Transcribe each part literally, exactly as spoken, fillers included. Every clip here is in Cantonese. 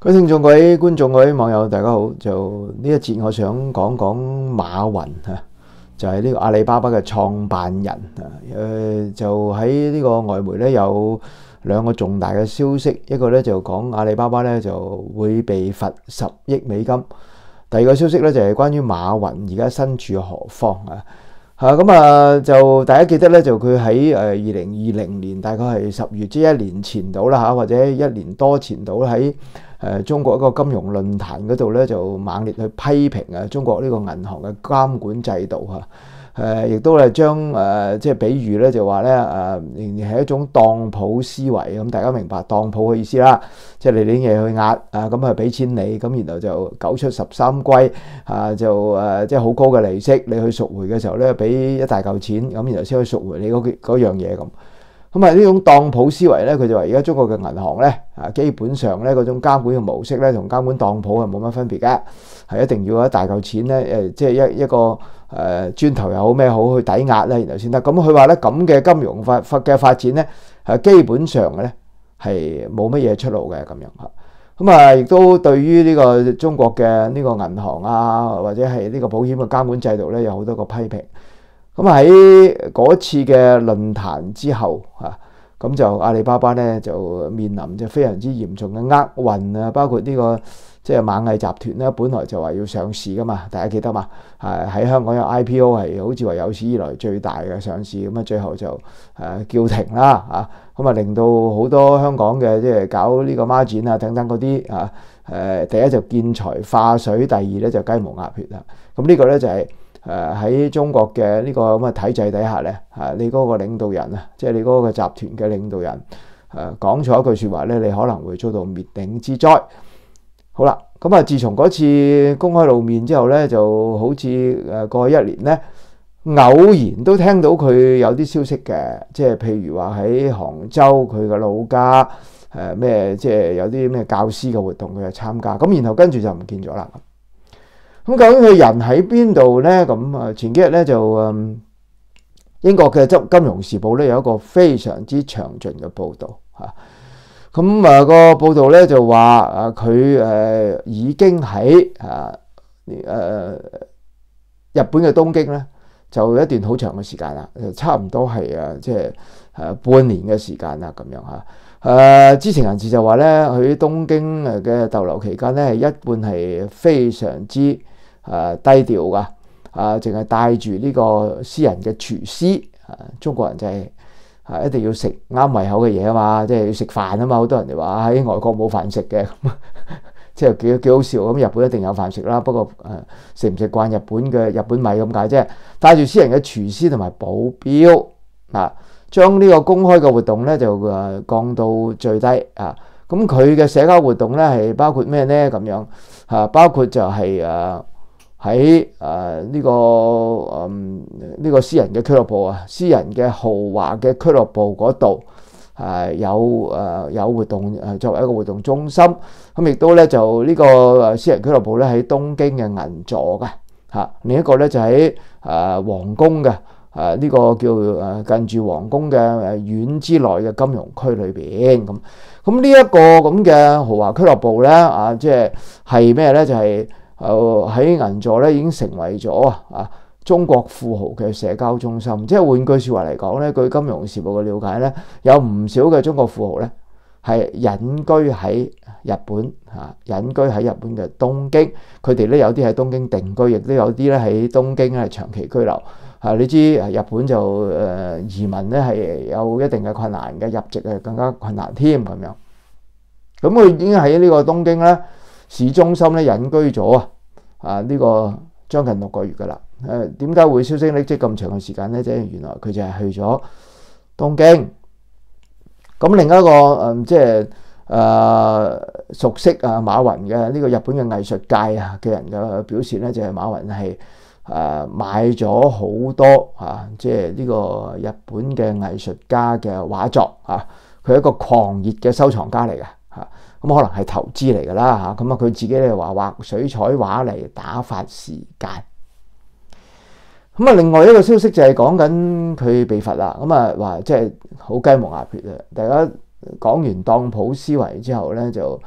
各位聽眾、各位觀眾、各位網友，大家好。就呢一節，我想講講馬雲啊，就係呢個阿里巴巴嘅創辦人啊。誒，就喺呢個外媒咧有兩個重大嘅消息，一個咧就講阿里巴巴咧就會被罰十億美金，第二個消息咧就係關於馬雲而家身處何方啊。嚇咁啊！就大家記得咧，就佢喺誒二零二零年，大概係十月，即係一年前到啦嚇，或者一年多前到喺誒中國一個金融論壇嗰度咧，就猛烈去批評啊中國呢個銀行嘅監管制度嚇。誒亦都係將誒即係比喻咧，就話咧誒仍然係一種當鋪思維咁，大家明白當鋪嘅意思啦，即係你拎嘢去押啊，咁啊俾錢你，咁然後就九出十三歸啊，就誒即係好高嘅利息，你去贖回嘅時候咧，俾一大嚿錢，咁然後先可以贖回你嗰嗰樣嘢咁。咁啊呢種當鋪思維咧，佢就話而家中國嘅銀行咧啊，基本上咧嗰種監管嘅模式咧，同監管當鋪係冇乜分別嘅，係一定要有一大嚿錢咧誒，即係一一個。誒、呃、磚頭又好咩好去抵押咧，然後先得。咁佢話咧咁嘅金融發發嘅發展咧，係基本上嘅咧係冇乜嘢出路嘅咁樣嚇。咁啊，亦都對於呢個中國嘅呢個銀行啊，或者係呢個保險嘅監管制度咧，有好多個批評。咁喺嗰次嘅論壇之後嚇，咁就阿里巴巴咧就面臨就非常之嚴重嘅厄運啊，包括呢、呢個。即係螞蟻集團咧，本來就話要上市噶嘛，大家記得嘛？係喺香港有 I P O 係好似話有史以來最大嘅上市，咁啊最後就誒叫停啦啊！咁啊令到好多香港嘅即係搞呢個孖展啊等等嗰啲啊誒，第一就見財化水，第二咧就雞毛鴨血啦。咁呢個咧就係誒喺中國嘅呢個咁嘅體制底下咧啊，你嗰個領導人啊，即係你嗰個集團嘅領導人誒講錯一句説話咧，你可能會遭到滅頂之災。好啦，咁啊，自從嗰次公開露面之後咧，就好似誒過去一年咧，偶然都聽到佢有啲消息嘅，即係譬如話喺杭州佢嘅老家誒咩，即係有啲咩教師嘅活動佢去參加，咁然後跟住就唔見咗啦。咁究竟佢人喺邊度咧？咁啊，前幾日咧就誒英國嘅《金融時報》咧有一個非常之詳盡嘅報導嚇。咁啊個報道咧就話啊佢誒已經喺啊誒日本嘅東京咧就一段好長嘅時間啦，差唔多係啊即係誒半年嘅時間啦咁樣嚇。誒知情人士就話咧，佢喺東京誒嘅逗留期間咧係一半係非常之誒低調噶，啊淨係帶住呢個私人嘅廚師啊，中國人就係、是。啊！一定要食啱胃口嘅嘢啊嘛，即係要食飯啊嘛。好多人哋話喺外國冇飯食嘅，即係幾幾好笑。咁日本一定有飯食啦，不過誒食唔食慣日本嘅日本米咁解啫。帶住私人嘅廚師同埋保鏢啊，將呢個公開嘅活動咧就誒降到最低啊。咁佢嘅社交活動咧係包括咩咧？咁樣啊，包括就係誒。喺誒呢個嗯呢、呢個私人嘅俱樂部啊，私人嘅豪華嘅俱樂部嗰度誒有誒、呃、有活動誒作為一個活動中心，咁亦都咧就呢個誒私人俱樂部咧喺東京嘅銀座嘅嚇，另一個咧就喺誒皇宮嘅誒呢個叫誒近住皇宮嘅誒院之內嘅金融區裏邊咁，咁呢一個咁嘅豪華俱樂部咧啊，即係係咩咧？就係、是。誒喺銀座咧已經成為咗啊中國富豪嘅社交中心，即係換句説話嚟講咧，據《金融時報》嘅了解咧，有唔少嘅中國富豪咧係隱居喺日本嚇，隱居喺日本嘅東京。佢哋咧有啲喺東京定居，亦都有啲咧喺東京咧長期居留。啊，你知日本就誒移民咧係有一定嘅困難嘅，入籍係更加困難添咁樣。咁佢已經喺呢個東京咧市中心咧隱居咗啊！啊呢個將近六個月噶啦。誒點解會銷聲匿跡咁長嘅時間咧？即係原來佢就係去咗東京。咁另一個誒、嗯、即係誒、呃、熟悉啊馬雲嘅呢個日本嘅藝術界啊嘅人嘅表示咧，就係、是、馬雲係誒、呃、買咗好多啊，即係呢個日本嘅藝術家嘅畫作啊。佢係一個狂熱嘅收藏家嚟嘅。咁可能係投資嚟㗎啦嚇，咁啊佢自己咧話畫水彩畫嚟打發時間。咁啊，另外一個消息就係講緊佢被罰啦。咁啊話即係好雞毛鴨血啊！大家講完當鋪思維之後咧，就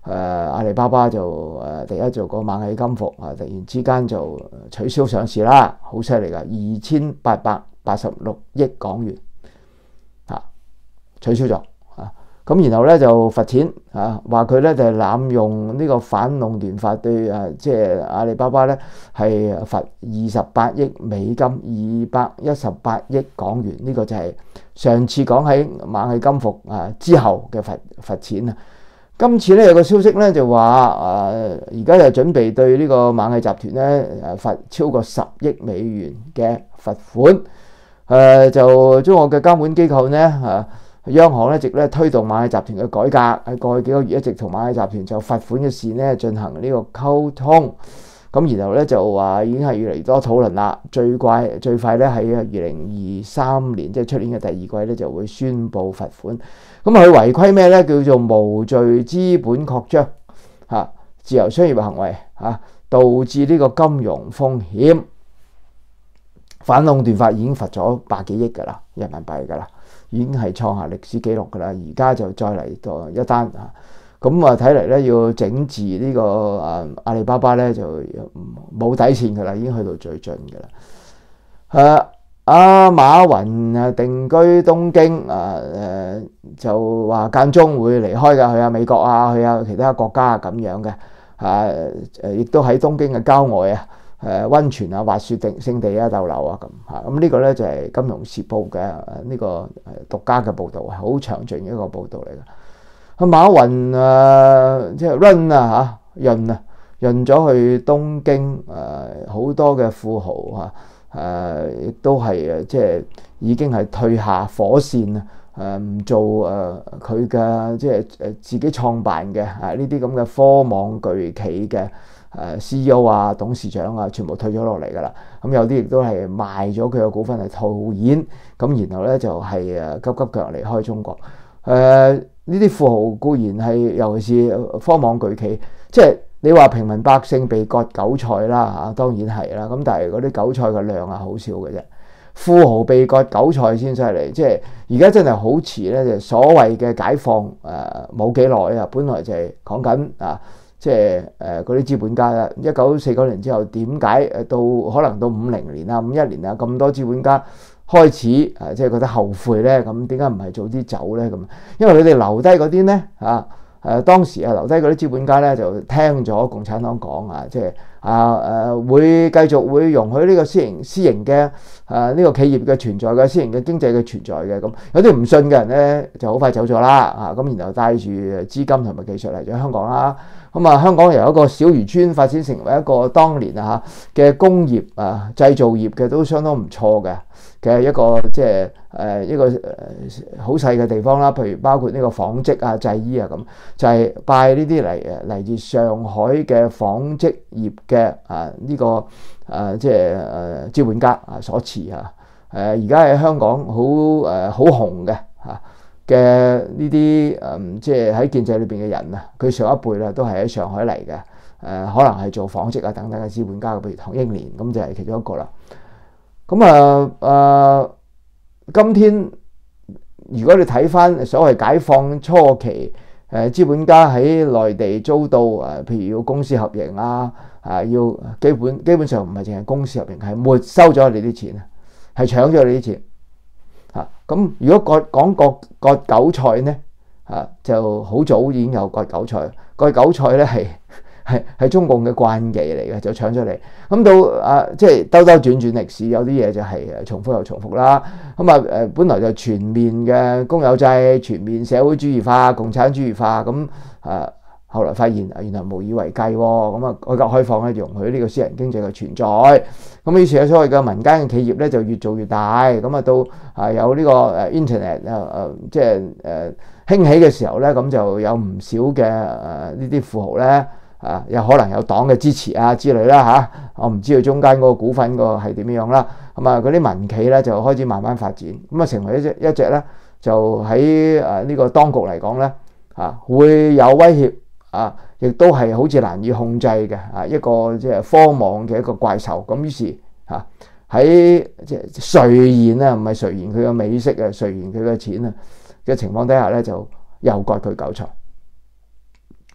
誒阿里巴巴就誒第一做個螞蟻金服啊，突然之間就取消上市啦，好犀利㗎，二千八百八十六億港元啊，取消咗啊，咁然後咧就罰錢啊，話佢咧就係濫用呢個反壟斷法，對誒即係阿里巴巴咧係罰二十八億美金，二百一十八億港元，呢、這個就係上次講喺螞蟻金服啊之後嘅罰罰錢啊。今次咧有個消息咧就話誒，而家就準備對呢個螞蟻集團咧誒罰超過十億美元嘅罰款。誒、呃、就中國嘅監管機構咧啊，央行一直咧推動螞蟻集團嘅改革，喺過去幾個月一直同螞蟻集團就罰款嘅事咧進行呢個溝通。咁然後咧就話已經係越嚟越多討論啦，最快最快咧喺二零二三年，即係出年嘅第二季咧就會宣布罰款。咁佢違規咩咧？叫做無序資本擴張嚇，自由商業嘅行為嚇，導致呢個金融風險。反壟斷法已經罰咗百幾億㗎啦，人民幣㗎啦，已經係創下歷史紀錄㗎啦。而家就再嚟多一單嚇。咁啊，睇嚟咧要整治呢個啊阿里巴巴咧就冇底線㗎啦，已經去到最盡㗎啦。誒，阿馬雲啊定居東京啊，誒就話間中會離開㗎，去下美國啊，去下其他國家啊咁樣嘅。啊誒，亦都喺東京嘅郊外啊，誒溫泉啊、滑雪勝勝地啊逗留啊咁嚇。咁呢個咧就係《金融時報》嘅呢個獨家嘅報導，係好詳盡嘅一個報導嚟嘅。阿馬雲啊，即係 run 啊嚇，潤啊潤咗去東京，誒好多嘅富豪嚇，誒亦都係誒即係已經係退下火線啊，誒唔做誒佢嘅即係誒自己創辦嘅啊呢啲咁嘅科網巨企嘅誒 C E O 啊、董事長啊，全部退咗落嚟㗎啦。咁有啲亦都係賣咗佢嘅股份嚟套現，咁然後咧就係誒急急腳離開中國。誒呢啲富豪固然係，尤其是科網巨企，即係你話平民百姓被割韭菜啦嚇，當然係啦。咁但係嗰啲韭菜嘅量係好少嘅啫，富豪被割韭菜先犀利。即係而家真係好遲咧，就所謂嘅解放誒冇幾耐啊，本來就係講緊啊，即係誒嗰啲資本家啦。一九四九年之後點解誒到可能到五零年啊、五一年啊咁多資本家開始啊，即係覺得後悔咧，咁點解唔係早啲走咧？咁因為佢哋留低嗰啲咧啊，誒當時啊留低嗰啲資本家咧就聽咗共產黨講啊，即係啊誒會繼續會容許呢個私營私營嘅啊呢個企業嘅存在嘅，私營嘅經濟嘅存在嘅。咁有啲唔信嘅人咧就好快走咗啦啊，咁然後帶住資金同埋技術嚟咗香港啦。咁啊，香港由一個小漁村發展成為一個當年啊嘅工業啊製造業嘅都相當唔錯嘅嘅一個即係誒一個誒好細嘅地方啦。譬如包括呢個紡織啊、製衣啊咁，就係、是、拜呢啲嚟誒嚟自上海嘅紡織業嘅啊呢、這個啊即係誒資本家啊所賜啊。誒而家喺香港好誒好紅嘅嚇嘅呢啲誒，即係喺建制裏邊嘅人啊，佢上一輩啦都係喺上海嚟嘅，誒、呃、可能係做紡織啊等等嘅資本家，譬如唐英年咁就係其中一個啦。咁啊誒，今天如果你睇翻所謂解放初期，誒、呃、資本家喺內地遭到誒、呃，譬如要公私合營啊，啊要基本基本上唔係淨係公私合營，係沒收咗你啲錢啊，係搶咗你啲錢。啊，咁如果割講割割韭菜咧，啊就好早已經有割韭菜，割韭菜咧係係係中共嘅慣技嚟嘅，就搶咗嚟。咁到啊，即係兜兜轉轉歷史，有啲嘢就係誒重複又重複啦。咁啊誒，本來就全面嘅公有制、全面社會主義化、共產主義化，咁啊後來發現原來無以為繼喎。咁啊改革開放咧容許呢個私人經濟嘅存在。咁於是咧，所謂嘅民間嘅企業咧就越做越大，咁啊到啊有呢個誒 internet 誒誒，即係誒興起嘅時候咧，咁就有唔少嘅誒呢啲富豪咧啊，有可能有黨嘅支持啊之類啦嚇，我唔知道中間嗰個股份個係點樣啦。咁啊嗰啲民企咧就開始慢慢發展，咁啊成為一隻一隻咧就喺誒呢個當局嚟講咧啊會有威脅啊。亦都係好似難以控制嘅啊一個即係科網嘅一個怪獸，咁於是嚇喺即係垂涎啊，唔係垂涎佢嘅美色啊，垂涎佢嘅錢啊嘅情況底下咧，就又割佢韭菜。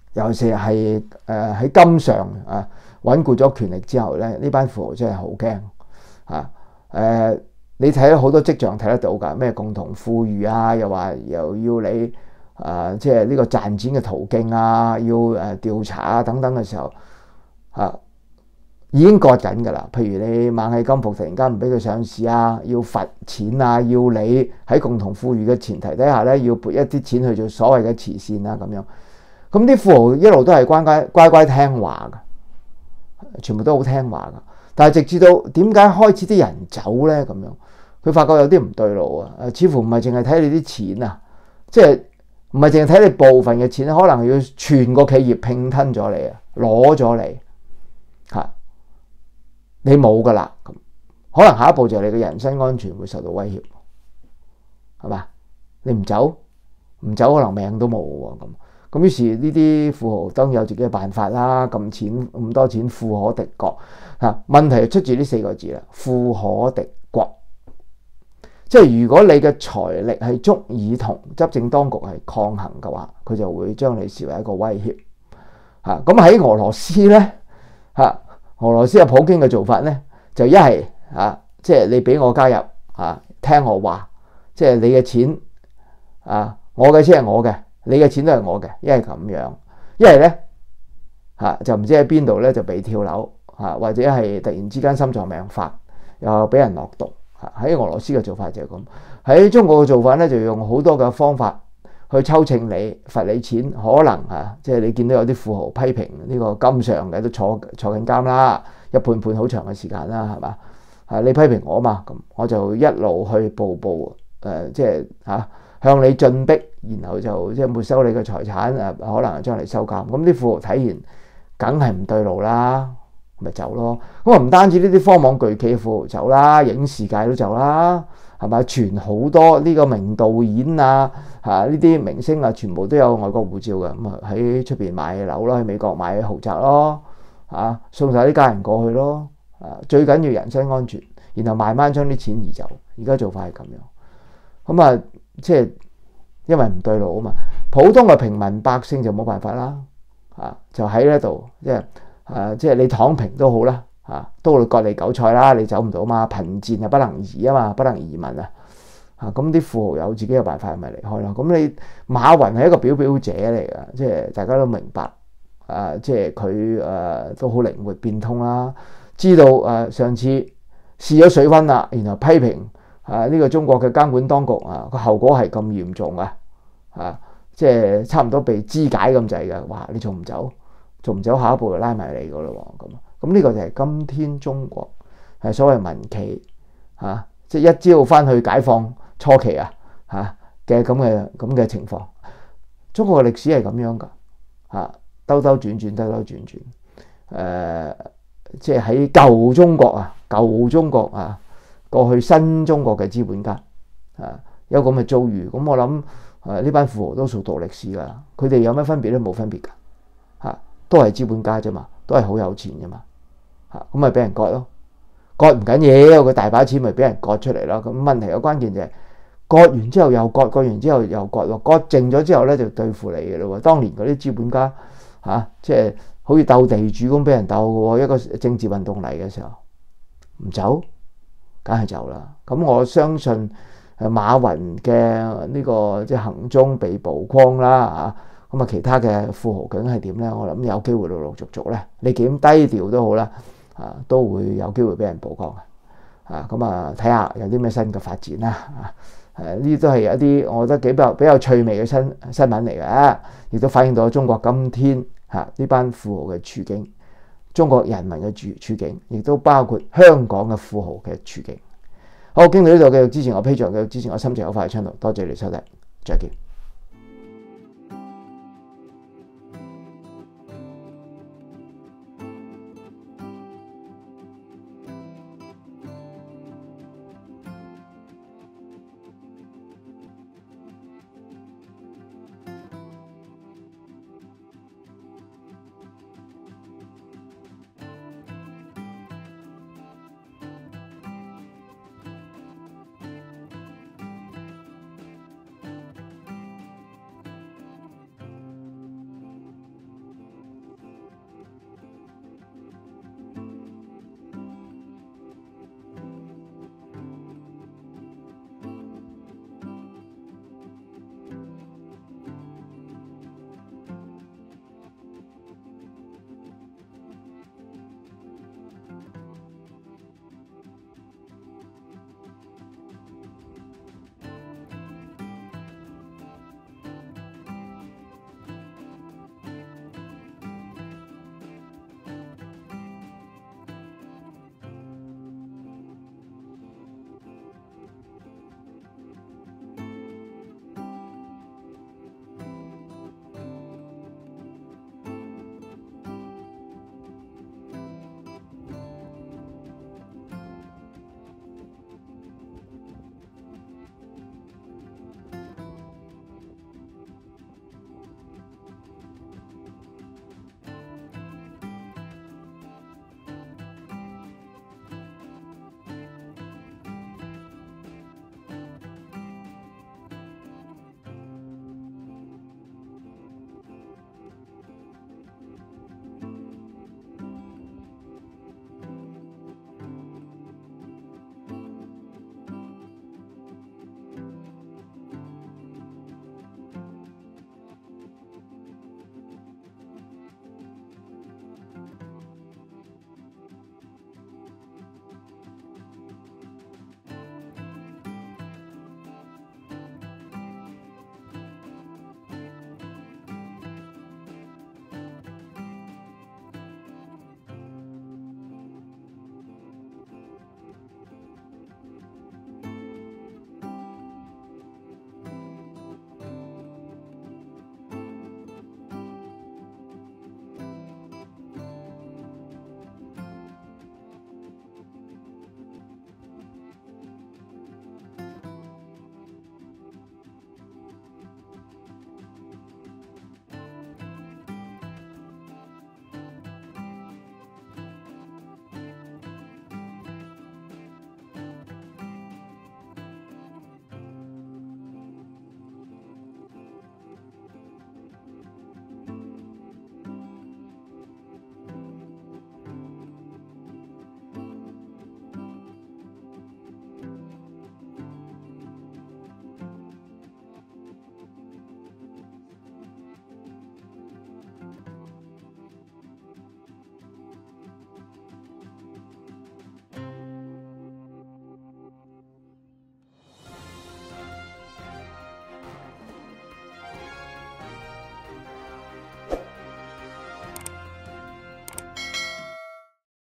尤其係誒喺金上啊穩固咗權力之後咧，呢班富豪真係好驚啊！誒，你睇到好多跡象睇得到㗎，咩共同富裕啊，又話又要你啊，即係呢個賺錢嘅途徑啊，要誒調查啊等等嘅時候啊，已經割緊㗎啦。譬如你螞蟻金服突然間唔俾佢上市啊，要罰錢啊，要你喺共同富裕嘅前提底下咧，要撥一啲錢去做所謂嘅慈善啊咁樣。咁啲富豪一路都係乖乖乖乖聽話㗎，全部都好聽話㗎。但係直至到點解開始啲人走咧咁樣，佢發覺有啲唔對路啊！似乎唔係淨係睇你啲錢啊，即係唔係淨係睇你部分嘅錢，可能要全個企業併吞咗你啊，攞咗你嚇，你冇㗎啦咁，可能下一步就係你嘅人身安全會受到威脅，係嘛？你唔走，唔走可能命都冇喎咁。咁於是呢啲富豪當然有自己嘅辦法啦，咁錢咁多錢，富可敵國嚇。問題就出自呢四個字啦，富可敵國。即係如果你嘅財力係足以同執政當局係抗衡嘅話，佢就會將你視為一個威脅嚇。咁喺俄羅斯咧嚇，俄羅斯嘅普京嘅做法咧，就一係嚇，即係你俾我加入嚇，聽我話，即係你嘅錢啊，我嘅錢係我嘅。你嘅錢都係我嘅，一係咁樣，一係咧嚇就唔知喺邊度咧就被跳樓嚇，或者係突然之間心臟病發，又俾人落毒嚇。喺俄羅斯嘅做法就係咁，喺中國嘅做法咧就用好多嘅方法去抽秤你、罰你錢，可能嚇即係你見到有啲富豪批評呢個金上嘅都坐坐緊監啦，一判判好長嘅時間啦，係嘛？係你批評我嘛，咁我就一路去步步誒，即係嚇。向你進逼，然後就即係沒收你嘅財產，誒可能將嚟收監。咁啲富豪睇完，梗係唔對路啦，咪走咯。咁啊唔單止呢啲科網巨企嘅富豪走啦，影視界都走啦，係咪？全好多呢個名導演啊，嚇呢啲明星啊，全部都有外國護照嘅，咁啊喺出邊買樓咯，喺美國買豪宅咯，嚇送晒啲家人過去咯，啊最緊要人身安全，然後慢慢將啲錢移走。而家做法係咁樣，咁啊。即係因為唔對路啊嘛，普通嘅平民百姓就冇辦法啦，啊就喺呢度，即係誒即係你躺平都好啦，啊都會割你韭菜啦，你走唔到嘛，貧賤啊不能移啊嘛，不能移民啊，啊咁啲富豪有自己嘅辦法咪離開咯。咁你馬雲係一個表表者嚟㗎，即係大家都明白，啊即係佢誒都好靈活變通啦，知道誒、啊、上次試咗水溫啦，然後批評。啊！呢、這個中國嘅監管當局啊，個後果係咁嚴重啊！啊，即係差唔多被肢解咁滯嘅。哇！你仲唔走？仲唔走？下一步就拉埋你噶咯喎！咁咁呢個就係今天中國係所謂民企啊，即係一朝翻去解放初期啊嚇嘅咁嘅咁嘅情況。中國嘅歷史係咁樣噶嚇，兜兜轉轉，兜兜轉轉。誒、啊，即係喺舊中國啊，舊中國啊。過去新中國嘅資本家啊，有咁嘅遭遇，咁我諗誒呢班富豪都數讀歷史噶，佢哋有咩分別咧？冇分別噶，嚇都係資本家啫嘛，都係好有錢啫嘛，嚇咁咪俾人割咯，割唔緊要，佢大把錢咪俾人割出嚟咯。咁問題嘅關鍵就係割完之後又割，割完之後又割喎，割剩咗之後咧就對付你嘅咯喎。當年嗰啲資本家嚇，即係好似鬥地主咁俾人鬥嘅喎，一個政治運動嚟嘅時候唔走。梗係走啦！咁我相信誒馬雲嘅呢個即係行蹤被曝光啦嚇，咁啊其他嘅富豪究竟係點咧？我諗有機會陸陸續續咧，你幾低調都好啦，啊都會有機會俾人曝光嘅，啊咁啊睇下有啲咩新嘅發展啦啊！誒呢啲都係一啲我覺得幾比較比較趣味嘅新新聞嚟嘅，亦都反映到中國今天嚇呢班富豪嘅處境。中國人民嘅處處境，亦都包括香港嘅富豪嘅處境。好，經到呢度繼續支持我 Patreon，繼續支持我心情好快嘅 channel，多謝你收睇，再見。